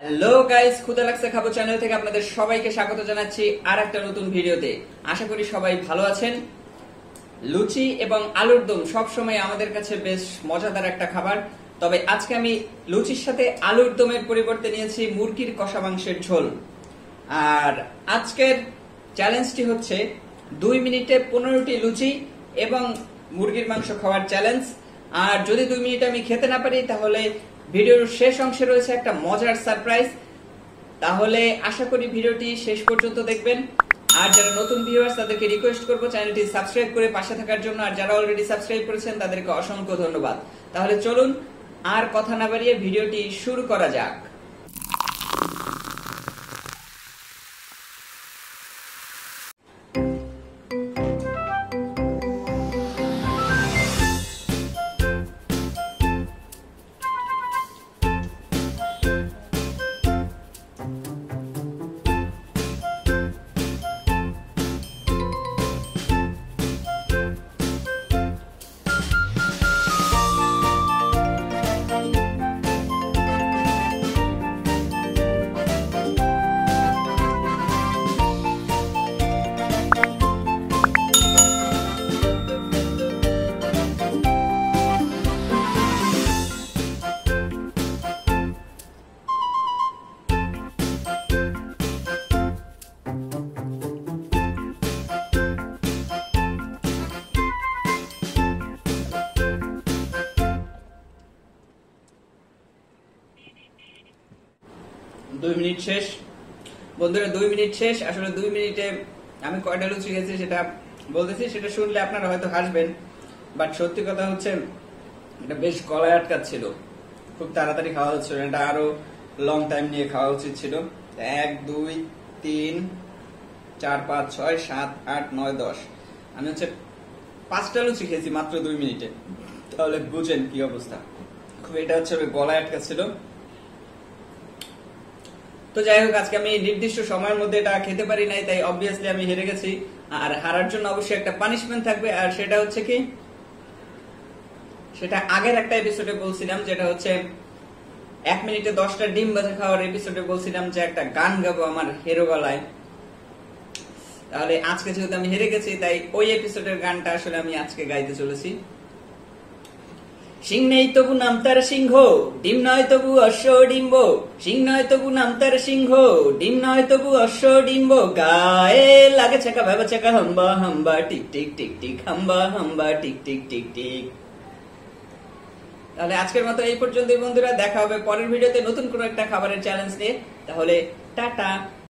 Hello guys, ক্ষুধা লাগছে খাবো চ্যানেল থেকে আপনাদের সবাইকে স্বাগত জানাচ্ছি আর একটা নতুন ভিডিওতে। আশা করি সবাই ভালো আছেন। লুচি এবং আলুর দম সবসময় আমাদের কাছে বেশ মজাদার একটা খাবার। তবে আজকে আমি লুচির সাথে আলুর দমের পরিবর্তে নিয়েছি মুরগির কষা মাংসের ঝোল। আর আজকের চ্যালেঞ্জটি হচ্ছে 2 মিনিটে 15টি লুচি এবং মুরগির মাংস খাওয়ার চ্যালেঞ্জ। আর যদি 2 মিনিটে আমি খেতে না পারি তাহলে ভিডিওর শেষ অংশে রয়েছে একটা মজার সারপ্রাইজ। তাহলে আশা করি ভিডিওটি শেষ পর্যন্ত দেখবেন। আর যারা নতুন ভিউয়ার্স তাদেরকে রিকোয়েস্ট করব চ্যানেলটি সাবস্ক্রাইব করে পাশে থাকার জন্য। আর যারা অলরেডি সাবস্ক্রাইব করেছেন তাদেরকে অসংখ্য ধন্যবাদ। তাহলে চলুন আর কথা না বাড়িয়ে ভিডিওটি শুরু করা যাক। দুই মিনিট শেষ বন্ধুরা, 2 মিনিট শেষ। আসলে 2 মিনিটে আমি কয়টা লুচি খেয়েছি সেটা বলতেছি, সেটা শুনলে আপনারা হয়তো হাসবেন, বাট সত্যি কথা হচ্ছে এটা বেশ গলায় আটকাচ্ছিল। খুব তাড়াতাড়ি খাওয়া হচ্ছিল, এটা আরো লং টাইম নিয়ে খাওয়া উচিত ছিল। 1 2 3 4 5 6 7 8 9 10 আমি হচ্ছে 5টা লুচি খেয়েছি মাত্র 2 মিনিটে। তাহলে বুঝেন কি অবস্থা। খুব এটা হচ্ছে গলায় আটকাচ্ছিল। তো যাই হোক, আজকে আমি নির্দিষ্ট সময়ের মধ্যে এটা খেতে পারি নাই, তাই অবভিয়াসলি আমি হেরে গেছি। আর হারার জন্য অবশ্যই একটা পানিশমেন্ট থাকবে। আর সেটা হচ্ছে কি, সেটা আগের একটা এপিসোডে বলছিলাম, যেটা হচ্ছে 1 মিনিটে 10টা ডিম ভাজা খাওয়ার এপিসোডে বলছিলাম যে একটা গান গাবো আমার হেরো গলায়। তাহলে আজকে যেহেতু আমি হেরে গেছি, তাই ওই এপিসোডের গানটা আসলে আমি আজকে গাইতে চলেছি। সিং নেই তবু নাম তার সিংহ, ডিম নয় তবু অশ্ব ডিম্ব। সিং নয় তবু নাম তার সিংহ, ডিম নয় তবু অশ্ব ডিম্ব। গায়ে লাগে চাকা ভাবা চাকা, হাম্বা হাম্বা টিক টিক টিক টিক, হাম্বা হাম্বা টিক টিক টিক টিক। তাহলে আজকের মতো এই পর্যন্তই বন্ধুরা, দেখা হবে পরের ভিডিওতে নতুন কোনো একটা খাবারের চ্যালেঞ্জ নিয়ে। তাহলে টাটা।